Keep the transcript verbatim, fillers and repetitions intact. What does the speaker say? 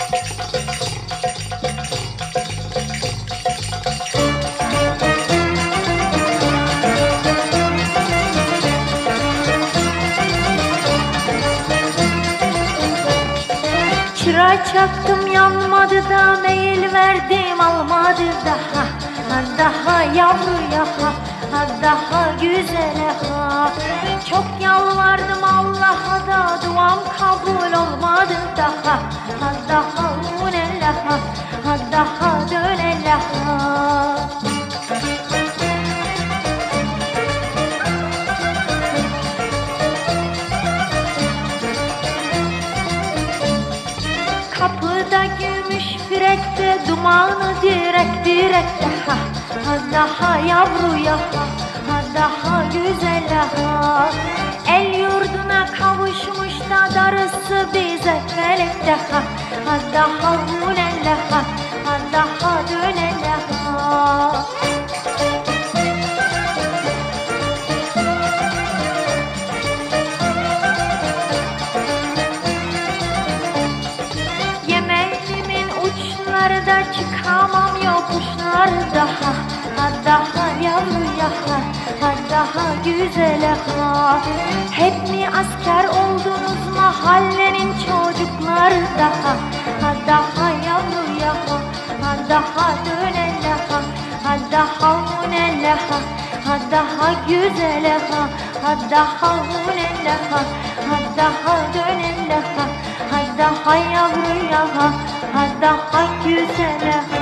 Çıra çaktım yanmadı da, meyil verdim almadı daha. Daha yavruya ha, daha güzele ha. Çok yalvardım Allah'a da, duam kabul olmadı daha. Daha unele ha, daha dönele ha. Kapıda gümüş fürekte, dumanı direk direkte ha. Daha yavruya ha, daha güzel ha. El yurduna kavuşmuş da, darısı bize felekte ha. Daha unele ha, daha dönele ha. Da çıkamam yokuşlarda ha, daha yavruya ha, daha güzel ha. Hep mi asker oldunuz mahallenin çocukları daha? Daha yavruya ha, daha dönele ha, daha unele ha, daha güzel ha, daha unele ha, daha dönele ha, daha yavruya ha, daha güzel.